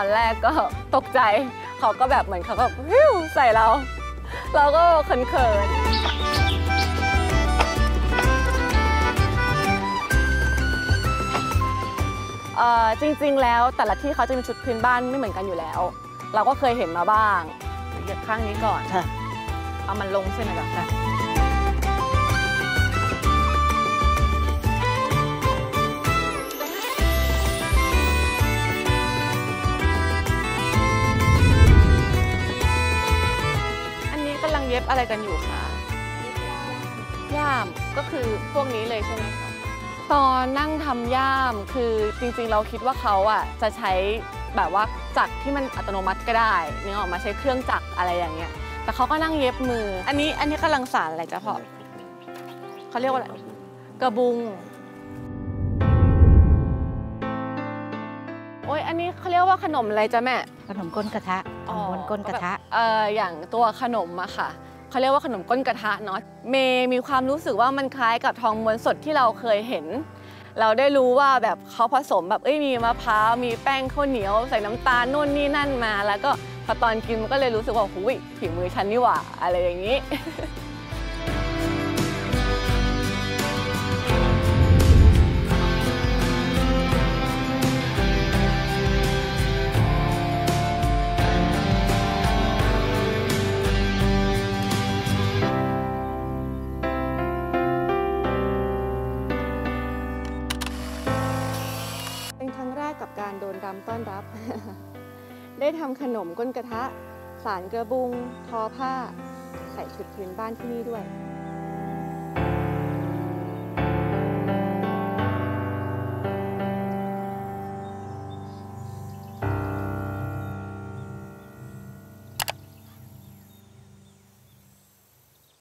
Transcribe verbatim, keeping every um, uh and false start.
อนแรกก็ตกใจเขาก็แบบเหมือนเขาก็ฮิ้วใส่เราเราก็เขินๆเอ่อจริงๆแล้วแต่ละที่เขาจะมีชุดพื้นบ้านไม่เหมือนกันอยู่แล้วเราก็เคยเห็นมาบ้างเหยียบข้างนี้ก่อนค่ะเอามันลงใช่ไหมจ๊ะค่ะเย็บอะไรกันอยู่คะย่ามก็คือพวกนี้เลยใช่ไหมคะตอนนั่งทำย่ามคือจริงๆเราคิดว่าเขาอ่ะจะใช้แบบว่าจักรที่มันอัตโนมัติก็ได้นึกออกมาใช้เครื่องจักรอะไรอย่างเงี้ยแต่เขาก็นั่งเย็บมืออันนี้อันนี้กำลังสานอะไรจ๊ะพ่อเขาเรียกว่าอะไรกระบุงโอ้ยอันนี้เขาเรียกว่าขนมอะไรจ๊ะแม่ขนมก้นกระทะขนมก้นกระทะเอออย่างตัวขนมอะค่ะเขาเรียกว่าขนมก้นกระทะเนาะเมย์มีความรู้สึกว่ามันคล้ายกับทองม้วนสดที่เราเคยเห็นเราได้รู้ว่าแบบเขาผสมแบบเอ้ยมีมะพร้าวมีแป้งข้าวเหนียวใส่น้ำตาลนู่นนี่นั่นมาแล้วก็พอตอนกินมันก็เลยรู้สึกว่าหุยฝีมือฉันนี่หว่าอะไรอย่างนี้กับการโดนรำต้อนรับ ได้ทำขนมก้นกระทะสานกระบุงทอผ้าใส่ชุดพื้นบ้านที่นี่ด้วย